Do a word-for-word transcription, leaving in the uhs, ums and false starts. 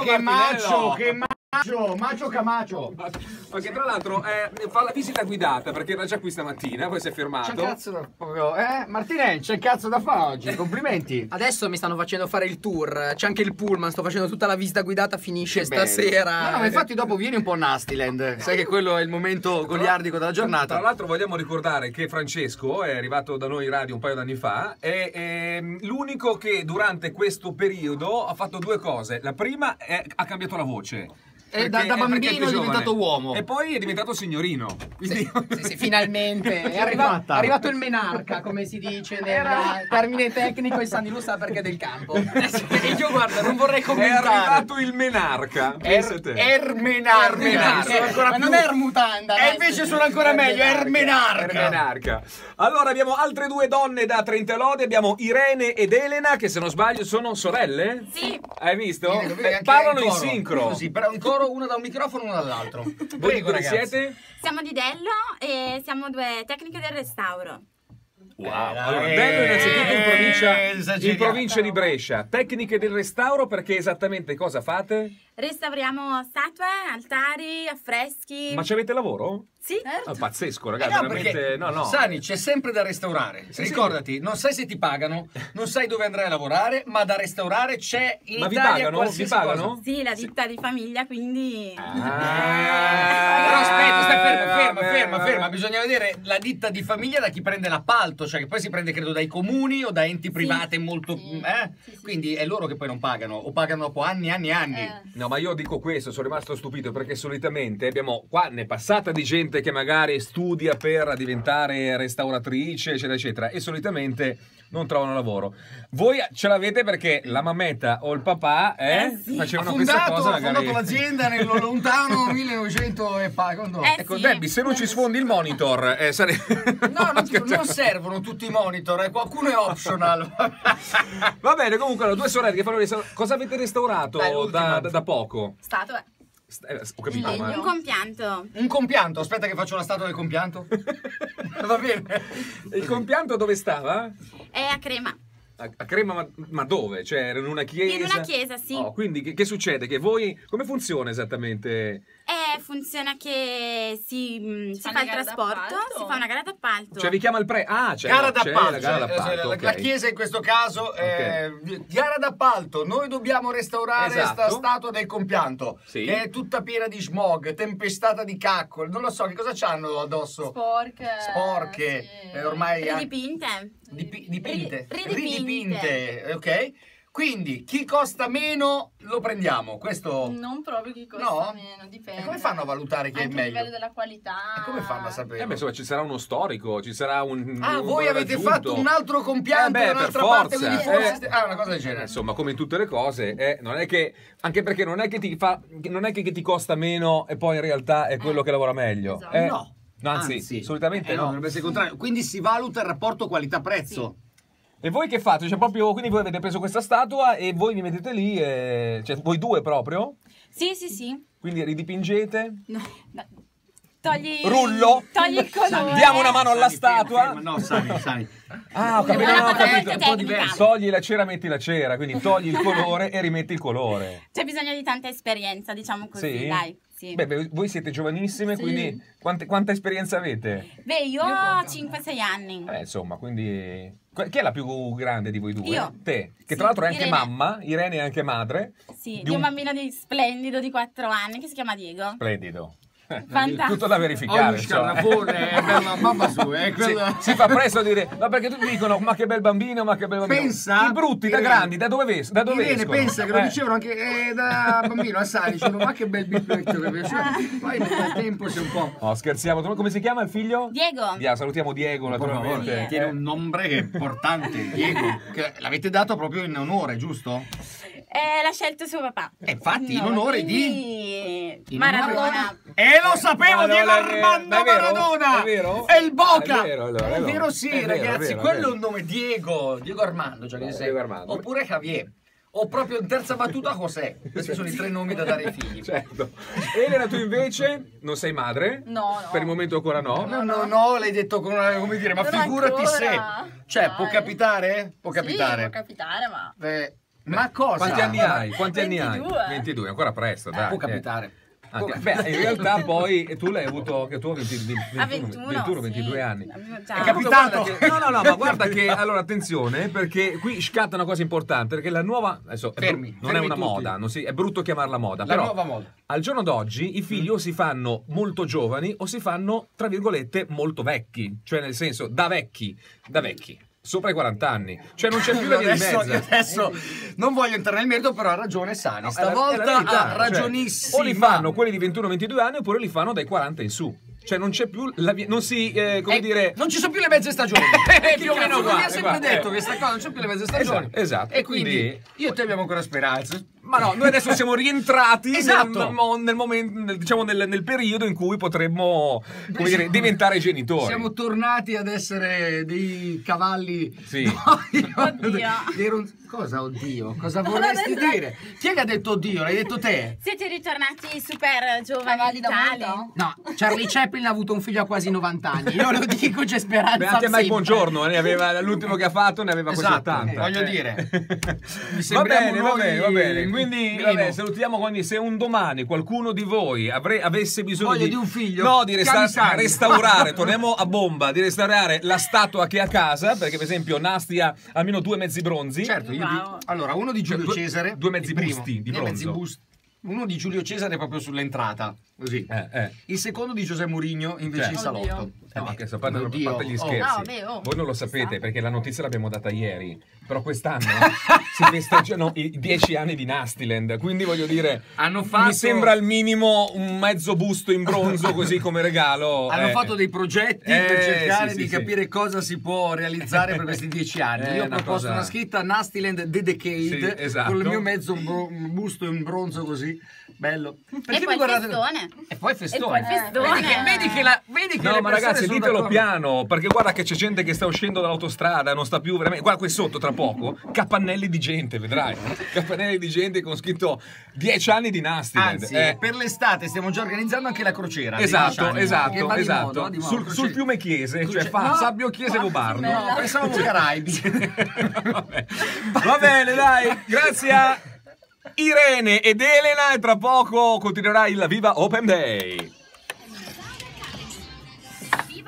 che macio, che macio, macio camacio. Ma che tra l'altro eh, fa la visita guidata perché era già qui stamattina, poi si è fermato. C'è cazzo da proprio, eh? Martinez, c'è cazzo da fare oggi, complimenti. Adesso mi stanno facendo fare il tour, c'è anche il pullman, sto facendo tutta la visita guidata, finisce Che stasera. bello. No, no, ma infatti dopo vieni un po' a Nastiland, sai che quello è il momento goliardico della giornata. Tra l'altro vogliamo ricordare che Francesco è arrivato da noi in radio un paio d'anni fa, è, è l'unico che durante questo periodo ha fatto due cose. La prima è ha cambiato la voce. E da, da bambino è diventato uomo. E poi è diventato signorino. Quindi... Sì, sì, sì, finalmente. È, arriva, è arrivato il menarca, come si dice nel termine tecnico, e Sandy Lu sa perché del campo. E io guarda, non vorrei commentare. È arrivato il menarca. Er, Ermenarca. Ermenarca. Ma non è Ermutanda. E invece sono ancora meglio, Ermenarca. Ermenarca. Allora abbiamo altre due donne da Trenta lode, abbiamo Irene ed Elena, che se non sbaglio sono sorelle? Sì. Hai visto? Irene, parlano in coro. sincro. Così, però in coro uno da un microfono e uno dall'altro. Voi di dove siete? Siamo di Dello e siamo due tecniche del restauro. Wow. Allora, Dello innanzitutto in provincia, in provincia di Brescia. Tecniche del restauro, perché esattamente cosa fate? Restauriamo statue, altari, affreschi. Ma ci avete lavoro? Sì. Oh, pazzesco, ragazzi, Eh no, veramente. perché, No, no. Sani, c'è sempre da restaurare. Sì, Ricordati, sì. non sai se ti pagano, non sai dove andrai a lavorare, ma da restaurare c'è in Ma vi Italia pagano? qualsiasi Vi pagano? cosa. Sì, la ditta di famiglia, quindi... Ah. Però aspetta, stai ferma, ferma, vabbè, ferma, vabbè. ferma. Bisogna vedere la ditta di famiglia da chi prende l'appalto, cioè che poi si prende credo dai comuni o da enti private molto... Sì. Eh? Sì, sì, Quindi è loro che poi non pagano, o pagano dopo anni e anni e anni. Eh. No, ma io dico questo, sono rimasto stupito perché solitamente abbiamo qua ne è passata di gente che magari studia per diventare restauratrice, eccetera, eccetera, e solitamente non trovano lavoro. Voi ce l'avete perché la mammetta o il papà eh, Eh sì. Ha facevano questa fondato, cosa ha fondato magari. l'azienda nel lontano millenovecento e pago. Eh, Ecco, sì. Debbie, se non ci sfondi il monitor, eh, sare... No, non, non servono tutti i monitor, eh, qualcuno è optional. Va bene, comunque, allora, due sorelle che fanno restaur- cosa avete restaurato Dai, l'ultima. da, da, da poco? Statue. Eh, ho capito, Un ma... compianto. Un compianto, aspetta che faccio la statua del compianto. Va bene. Il compianto dove stava? È a Crema. A, a Crema, ma, ma dove? Cioè, era in una chiesa? In una chiesa, sì. Oh, quindi che, che succede? Che voi... Come funziona esattamente? Eh, funziona che si, mh, si fa fa una il gara trasporto, d'appalto? si fa una gara d'appalto. Cioè vi chiama il pre... Ah, c'è, Gara c'è d'appalto, la gara cioè, d'appalto, la, ok. la chiesa in questo caso è gara d'appalto, noi dobbiamo restaurare Esatto. sta statua del compianto, Sì. che è tutta piena di smog, tempestata di caccole, non lo so che cosa c'hanno addosso. Sporche. Sporche, sì. eh, ormai Ridipinte. Dipi- dipinte, Ri- ridipinte. ok? Quindi chi costa meno lo prendiamo, questo... Non proprio chi costa No? meno, dipende. E come fanno a valutare chi è Anche il a meglio? livello della qualità. E come fanno a sapere? Eh beh, insomma, ci sarà uno storico, ci sarà un... Ah, un voi valore avete aggiunto. fatto un altro compianto Eh beh, da per un'altra parte, forza, quindi forse... eh. Ah, una cosa del Eh, genere. insomma, come in tutte le cose, eh, non è che anche perché non è che ti fa non è che ti costa meno e poi in realtà è quello Eh, che lavora meglio. esatto. Eh? No. No, anzi, solitamente Eh, no. dovrebbe essere il contrario. Quindi si valuta il rapporto qualità-prezzo. E voi che fate? Cioè, proprio, quindi voi avete preso questa statua e voi vi mettete lì, e... cioè voi due proprio? Sì, sì, sì. Quindi ridipingete? No, no. Togli... Rullo? Togli il colore. Diamo una mano alla Sani, ferma, statua? ferma. No, Sani, Sani. Ah, ho capito, Una no, ho cosa capito. molto tecnica. Togli la cera, metti la cera, quindi togli il colore e rimetti il colore. C'è bisogno di tanta esperienza, diciamo così, Sì? dai. Sì. Beh, beh, voi siete giovanissime, Sì. quindi quante- quanta esperienza avete? Beh, io ho cinque sei anni. Eh, insomma, quindi... Chi è la più grande di voi due? Io. Te, che Sì, tra l'altro è anche Irene. mamma, Irene è anche madre. Sì, di di un un- bambino di splendido di quattro anni che si chiama Diego. Splendido. Fantastico. Tutto da verificare. Oh, insomma. scarnafone, è bella mamma su, eh, Si, quella... si fa presto a dire, no, perché tutti dicono, ma che bel bambino, ma che bel bambino. Pensa- I brutti, da Irene. grandi, da dove, ves- da dove Irene escono? pensa che lo Eh. dicevano anche eh, da bambino a Sani, dicevano ma che bel biglietto che piaceva. Poi nel tempo c'è un po'... No, scherziamo. Come si chiama il figlio? Diego. Dia, salutiamo Diego, Per favore, naturalmente. tiene un nome che è importante, Diego, che l'avete dato proprio in onore, giusto? Eh, l'ha scelto suo papà. E infatti, in No, onore quindi... In Maradona. E lo sapevo, Madonna, Diego che- Armando è vero? Maradona! È vero? È il Boca! È vero, allora, È allora. vero, sì, È vero, è ragazzi, vero, è quello vero. è un nome Diego, Diego Armando, cioè che Eh, sei. Diego Armando. Oppure Javier. O proprio in terza battuta José. Questi sono i tre nomi da dare ai figli. Certo. Elena, tu invece non sei madre? No, no. Per il momento ancora no. No, no, no, l'hai detto con una, come dire, ma Non figurati ancora. se. Cioè, può Dai. capitare? Può Sì, capitare. può capitare, ma... Eh, Ma cosa? Quanti anni hai? Quanti anni hai? ventidue. ventidue, ancora presto, dai. Può capitare. Anche- beh, in realtà poi tu l'hai avuto che tu avevi A ventuno, ventuno, ventidue sì. anni. Ciao. È capitato. Guarda che- no, no, no, ma guarda che allora attenzione perché qui scatta una cosa importante perché la nuova adesso è Fermi, bru- non fermi è una tutti. moda, non si- è brutto chiamarla moda, La però nuova moda. al giorno d'oggi i figli o si fanno molto giovani o si fanno tra virgolette molto vecchi, cioè nel senso da vecchi, da vecchi. Sopra i quaranta anni, cioè non c'è più la via di Adesso, mezzo. adesso non voglio entrare nel merito, però ha ragione Sani. No, è la- è la Stavolta verità, ha cioè, ragionissimo. o li fanno quelli di ventuno ventidue anni oppure li fanno dai quaranta in su. Cioè non c'è più la via, non si eh, come Eh, dire non ci sono più le mezze stagioni. Eh, più o meno Mi qua, ha sempre qua, detto eh. questa cosa, non c'è più le mezze stagioni. Esatto, esatto. E quindi, Quindi- io e te abbiamo ancora speranza. ma no, noi adesso siamo rientrati Esatto. nel, mo- nel momento, nel- diciamo nel, nel periodo in cui potremmo come dire, diventare genitori. Siamo tornati ad essere dei cavalli. Sì. No, io- Oddio. dei ron- Cosa oddio? Cosa vorresti Non è- dire? Chi è che ha detto oddio? L'hai detto te? Siete ritornati super giovani, Cavalli da vitali. molto? No, Charlie Chaplin ha avuto un figlio a quasi novanta anni. Io lo dico, c'è speranza. Beh, anche Mike sempre. Buongiorno, ne aveva, l'ultimo che ha fatto ne aveva quasi Esatto, ottanta. voglio Eh. dire. Mi Va sembriamo bene, va noi bene, va bene. Quindi meno. vabbè, salutiamo quindi se un domani qualcuno di voi avre- avesse bisogno Voglia di, di un figlio, no, di resta- Camisani. restaurare, torniamo a bomba, di restaurare la statua che ha a casa, perché per esempio Nasti ha almeno due mezzi bronzi. Certo, io Wow. di- allora uno di Giulio Due- Cesare, due mezzi il primo, busti di due mezzi bronzo. busti. Uno di Giulio Cesare proprio sull'entrata, così. Eh, eh. Il secondo di Giuseppe Mourinho invece Cioè. in salotto. Oddio. No, ma che a parte, a Oddio. parte gli Oh. scherzi, No, beh, oh. voi non lo sapete Chissà. perché la notizia l'abbiamo data ieri, però quest'anno si festeggiano i dieci anni di Nastiland, quindi voglio dire, Hanno fatto- mi sembra al minimo un mezzo busto in bronzo così come regalo. Hanno eh. fatto dei progetti Eh, per cercare sì, di sì, capire cosa si può realizzare per questi dieci anni. È Io ho una proposto cosa- una scritta Nastiland The Decade Sì, esatto. con il mio mezzo bro- busto in bronzo così. Bello. Perché E poi mi guardate- festone. E poi festone. E poi festone. Vedi che, vedi che la vedi che No, le ma persone ragazzi, sono ditelo d'accordo. piano, perché guarda che c'è gente che sta uscendo dall'autostrada, non sta più veramente. Guarda qui sotto, tra poco, capannelli di gente, vedrai. Capannelli di gente con scritto dieci anni di Nastiland. Anzi, Eh, per l'estate stiamo già organizzando anche la crociera. dei dieci Esatto, anni, che esatto, va di esatto. moda, va di moda, sul, crociera. sul fiume Chiese, cioè Croce- fa no, Sabbio Chiese e Vobarno. No, pensavamo Caraibi. Vabbè. Va bene, dai, grazie a Irene ed Elena e tra poco continuerà il Viva Open Day.